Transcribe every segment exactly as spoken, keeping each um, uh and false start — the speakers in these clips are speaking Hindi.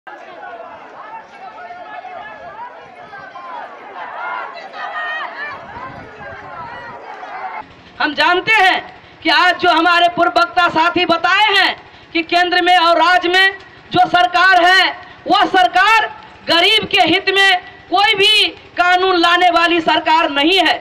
हम जानते हैं कि आज जो हमारे पूर्व वक्ता साथी बताए हैं कि केंद्र में और राज्य में जो सरकार है वह सरकार गरीब के हित में कोई भी कानून लाने वाली सरकार नहीं है।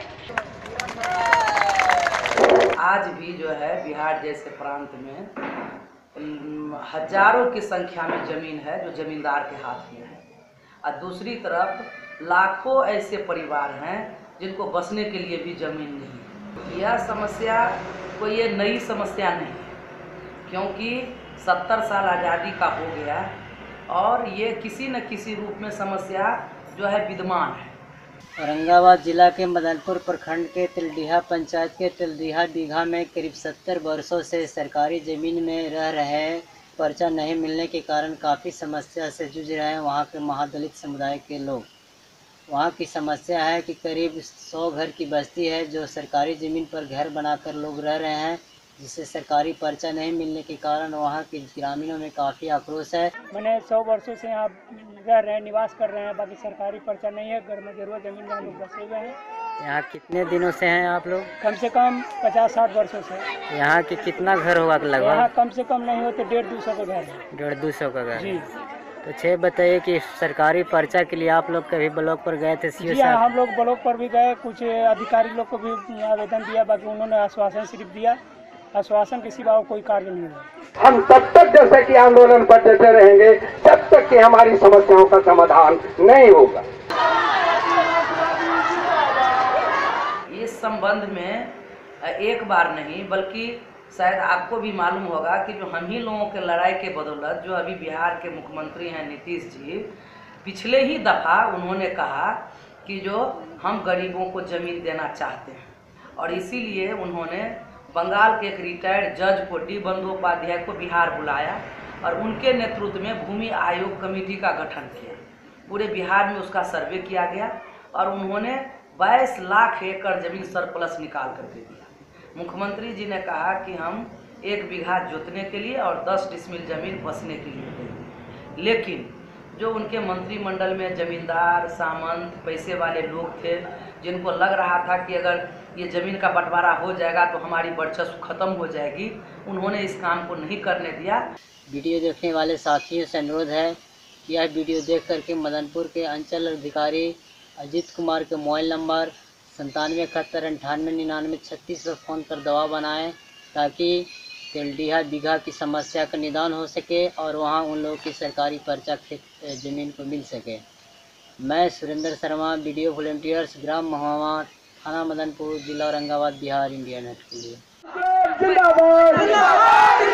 आज भी जो है बिहार जैसे प्रांत में हजारों की संख्या में जमीन है जो जमींदार के हाथ में है, और दूसरी तरफ लाखों ऐसे परिवार हैं जिनको बसने के लिए भी जमीन नहीं है। यह समस्या कोई ये नई समस्या नहीं है, क्योंकि सत्तर साल आज़ादी का हो गया और ये किसी न किसी रूप में समस्या जो है विद्यमान है। औरंगाबाद जिला के मदनपुर प्रखंड के तिलडीहा पंचायत के तिलडीहा बीघा में करीब सत्तर वर्षों से सरकारी ज़मीन में रह रहे हैं। पर्चा नहीं मिलने के कारण काफ़ी समस्या से जूझ रहे हैं वहाँ के महादलित समुदाय के लोग। वहाँ की समस्या है कि करीब सौ घर की बस्ती है जो सरकारी ज़मीन पर घर बनाकर लोग रह रहे हैं, जिससे सरकारी पर्चा नहीं मिलने के कारण वहाँ के ग्रामीणों में काफ़ी आक्रोश है। मैंने सौ वर्षों से यहाँ रह रहे हैं, निवास कर रहे हैं, बाकी सरकारी पर्चा नहीं है। घर में जरूर जमीन में हम लोग बसे हुए हैं। यहाँ कितने दिनों से हैं आप लोग? कम से कम पचास साठ वर्षों से। यहाँ के कितना घर होगा लगभग? यहाँ कम से कम नहीं होते डेढ़ दो सौ का घर है। डेढ़ दो सौ का घर जी। तो छः बताइए कि सरकारी पर्चा के लिए आप लोग कभी ब्लॉक पर गए थे? जी हाँ, हम लोग ब्लॉक पर भी गए, कुछ अधिकारी लोग को भी आवेदन दिया, बाकी उन्होंने आश्वासन सिर्फ दिया, आश्वासन के सिवा कोई कार्य नहीं हुआ। हम तब तक जैसे कि आंदोलन पर डटे रहेंगे तब तक कि हमारी समस्याओं का समाधान नहीं होगा। इस संबंध में एक बार नहीं बल्कि शायद आपको भी मालूम होगा कि जो हम ही लोगों के लड़ाई के बदौलत जो अभी बिहार के मुख्यमंत्री हैं नीतीश जी, पिछले ही दफ़ा उन्होंने कहा कि जो हम गरीबों को ज़मीन देना चाहते हैं, और इसीलिए उन्होंने बंगाल के एक रिटायर्ड जज को डी बंदोपाध्याय को बिहार बुलाया और उनके नेतृत्व में भूमि आयोग कमेटी का गठन किया। पूरे बिहार में उसका सर्वे किया गया और उन्होंने बाईस लाख एकड़ ज़मीन सरप्लस निकाल कर दे दिया। मुख्यमंत्री जी ने कहा कि हम एक बीघा जोतने के लिए और दस डिसमिल ज़मीन बसने के लिए देंगे, लेकिन जो उनके मंत्रिमंडल में जमींदार, सामंत, पैसे वाले लोग थे, जिनको लग रहा था कि अगर ये ज़मीन का बंटवारा हो जाएगा तो हमारी वर्चस्व खत्म हो जाएगी, उन्होंने इस काम को नहीं करने दिया। वीडियो देखने वाले साथियों से अनुरोध है कि यह वीडियो देख करके मदनपुर के अंचल अधिकारी अजीत कुमार के मोबाइल नंबर संतानवे इकहत्तर अंठानवे निन्यानवे छत्तीस पर फ़ोन कर दवा बनाएं, ताकि तिलडीहा बीघा की समस्या का निदान हो सके और वहां उन लोगों की सरकारी पर्चा खेत ज़मीन को मिल सके। मैं सुरेंद्र शर्मा, वीडियो वॉलंटियर्स, ग्राम महुआ, थाना मदनपुर, जिला औरंगाबाद, बिहार, इंडियन हेड के लिए।